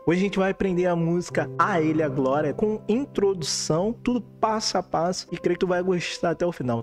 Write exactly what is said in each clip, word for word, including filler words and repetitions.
Hoje a gente vai aprender a música A Ele a Glória com introdução, tudo passo a passo, e creio que tu vai gostar até o final.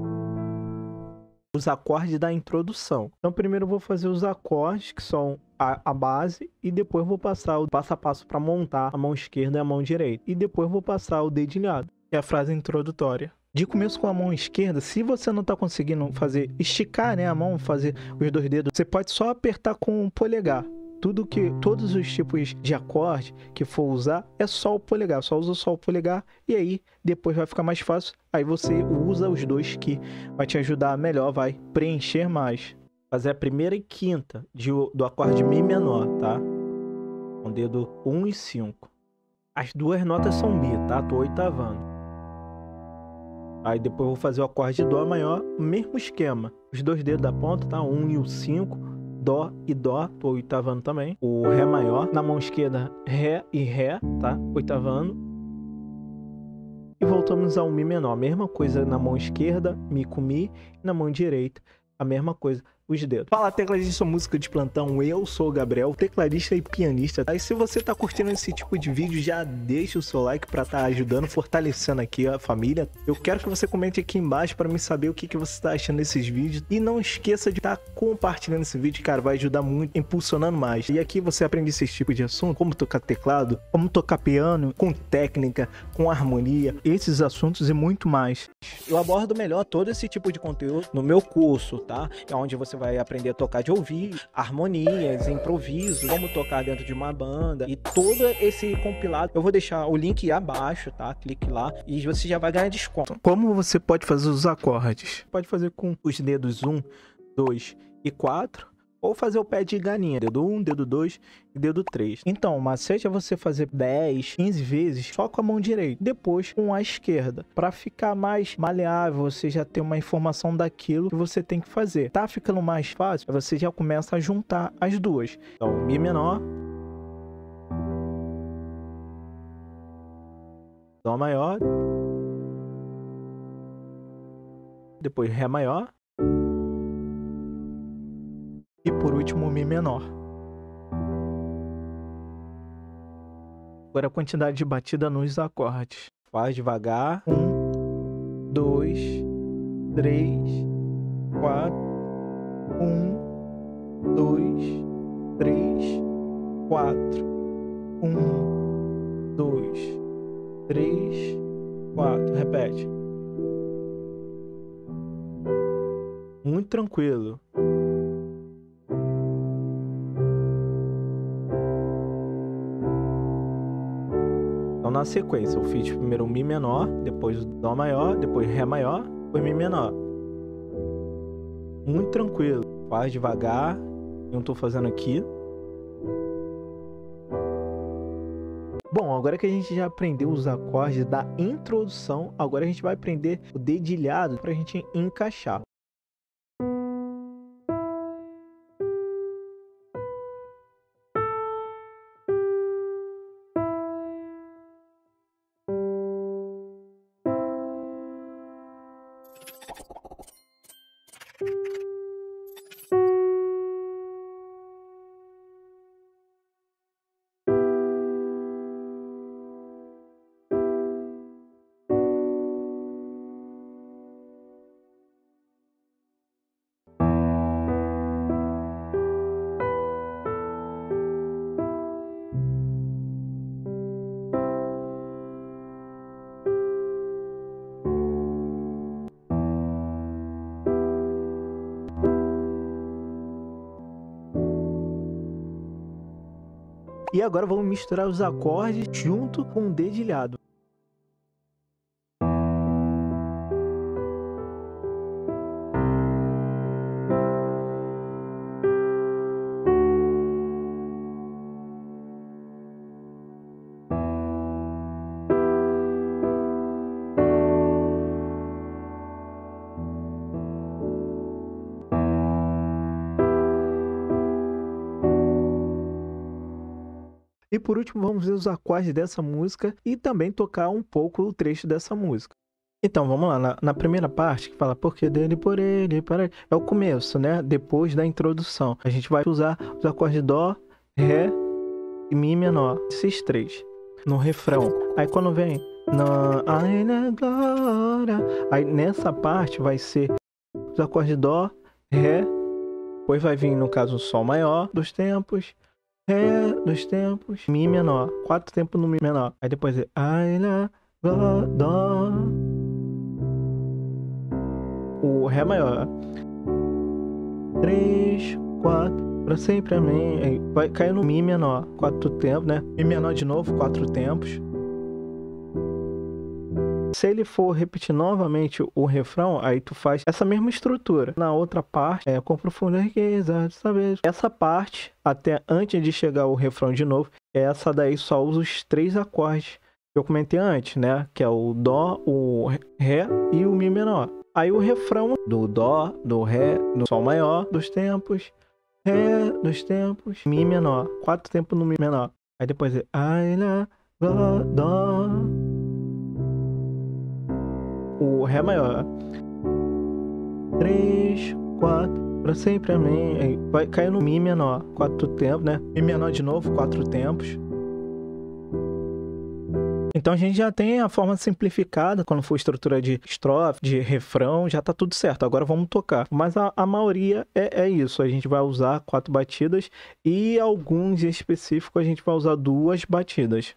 Os acordes da introdução. Então primeiro eu vou fazer os acordes, que são a, a base, e depois vou passar o passo a passo para montar a mão esquerda e a mão direita. E depois vou passar o dedilhado, que é a frase introdutória. De começo com a mão esquerda, se você não está conseguindo fazer, esticar, né, a mão, fazer os dois dedos, você pode só apertar com o polegar. Tudo que, todos os tipos de acorde que for usar, é só o polegar. Só usa só o polegar e aí depois vai ficar mais fácil. Aí você usa os dois que vai te ajudar melhor, vai preencher mais. Fazer a primeira e quinta de, do acorde Mi menor, tá? Com o dedo um e cinco. As duas notas são Mi, tá? Tô oitavando. Aí depois eu vou fazer o acorde de Dó maior, mesmo esquema. Os dois dedos da ponta, tá? um e o cinco. Dó e Dó, tô oitavando também. O Ré maior, na mão esquerda, Ré e Ré, tá? Oitavando. E voltamos ao Mi menor. Mesma coisa na mão esquerda, Mi com Mi. E na mão direita, a mesma coisa, os dedos. Fala, tecladista, sua música de plantão. Eu sou o Gabriel, tecladista e pianista. Aí se você tá curtindo esse tipo de vídeo, já deixa o seu like pra tá ajudando, fortalecendo aqui a família. Eu quero que você comente aqui embaixo pra me saber o que, que você tá achando desses vídeos. E não esqueça de estar tá compartilhando esse vídeo, cara, vai ajudar muito, impulsionando mais. E aqui você aprende esse tipo de assunto, como tocar teclado, como tocar piano, com técnica, com harmonia, esses assuntos e muito mais. Eu abordo melhor todo esse tipo de conteúdo no meu curso, tá? É onde você vai aprender a tocar de ouvido, harmonias, improviso, como tocar dentro de uma banda e todo esse compilado. Eu vou deixar o link abaixo, tá? Clique lá e você já vai ganhar desconto. Como você pode fazer os acordes? Pode fazer com os dedos um, dois e quatro. Ou fazer o pé de galinha, dedo um, dedo dois e dedo três. Então, o macete é você fazer dez, quinze vezes só com a mão direita, depois com a esquerda. Para ficar mais maleável, você já tem uma informação daquilo que você tem que fazer. Tá ficando mais fácil, você já começa a juntar as duas. Então, Mi menor, Dó maior, depois Ré maior, e por último, Mi menor. Agora a quantidade de batida nos acordes. Faz devagar. Um, dois, três, quatro. Um, dois, três, quatro. Um, dois, três, quatro. Repete. Muito tranquilo. Na sequência, eu fiz primeiro o Mi menor, depois o Dó maior, depois Ré maior, depois Mi menor. Muito tranquilo. Faz devagar. Eu não tô fazendo aqui. Bom, agora que a gente já aprendeu os acordes da introdução, agora a gente vai aprender o dedilhado pra gente encaixar. E agora vamos misturar os acordes junto com o dedilhado. E por último, vamos ver os acordes dessa música e também tocar um pouco o trecho dessa música. Então, vamos lá. Na, na primeira parte, que fala porque dele, por ele, para ele, é o começo, né? Depois da introdução. A gente vai usar os acordes de Dó, Ré e Mi menor. Esses três. No refrão. Aí quando vem na ai na glória, aí nessa parte vai ser os acordes de Dó, Ré, depois vai vir no caso o Sol maior dos tempos, Ré dos tempos, Mi menor, quatro tempos no Mi menor. Aí depois é ai na glória, Dó, o Ré maior, três, quatro, pra sempre amém. Aí vai cair no Mi menor, quatro tempos, né? Mi menor de novo, quatro tempos. Se ele for repetir novamente o refrão, aí tu faz essa mesma estrutura. Na outra parte, é com profunda riqueza, sabe? Essa parte, até antes de chegar o refrão de novo, essa daí só usa os três acordes que eu comentei antes, né? Que é o Dó, o Ré e o Mi menor. Aí o refrão do Dó, do Ré, do Sol maior, dos tempos, Ré dos tempos, Mi menor. Quatro tempos no Mi menor. Aí depois é ai, lá, Dó, Dó. O Ré maior. três, quatro, pra sempre amém. Aí vai cair no Mi menor. Quatro tempos, né? Mi menor de novo, quatro tempos. Então a gente já tem a forma simplificada, quando for estrutura de estrofe, de refrão, já tá tudo certo. Agora vamos tocar. Mas a, a maioria é, é isso. A gente vai usar quatro batidas e alguns específicos a gente vai usar duas batidas.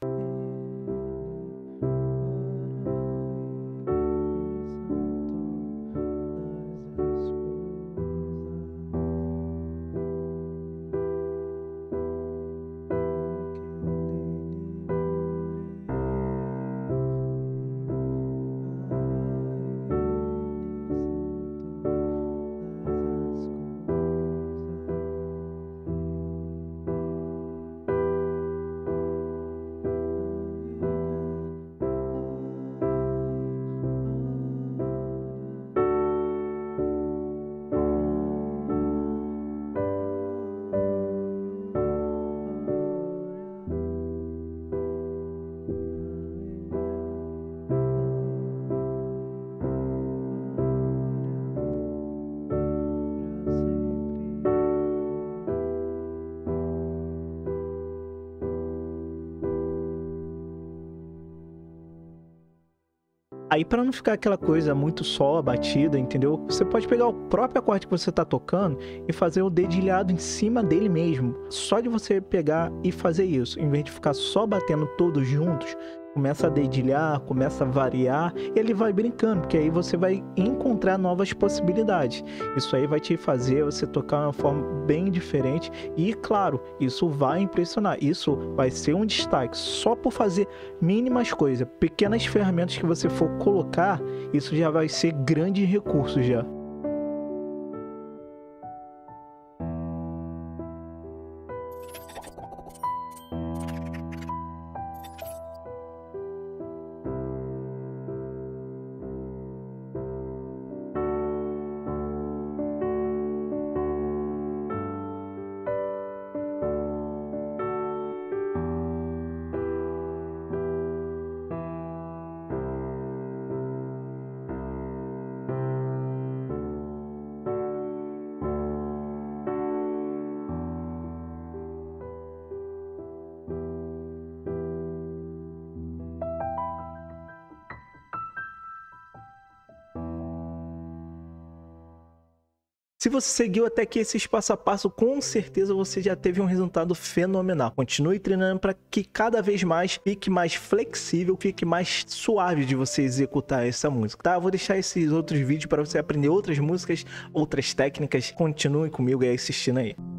Aí, para não ficar aquela coisa muito só, batida, entendeu? Você pode pegar o próprio acorde que você tá tocando e fazer o dedilhado em cima dele mesmo. Só de você pegar e fazer isso, em vez de ficar só batendo todos juntos, começa a dedilhar, começa a variar, e ele vai brincando, porque aí você vai encontrar novas possibilidades. Isso aí vai te fazer você tocar de uma forma bem diferente e, claro, isso vai impressionar. Isso vai ser um destaque só por fazer mínimas coisas, pequenas ferramentas que você for colocar, isso já vai ser grande recurso já. Se você seguiu até aqui esse passo a passo, com certeza você já teve um resultado fenomenal. Continue treinando para que cada vez mais fique mais flexível, fique mais suave de você executar essa música, tá? Eu vou deixar esses outros vídeos para você aprender outras músicas, outras técnicas. Continue comigo aí assistindo aí.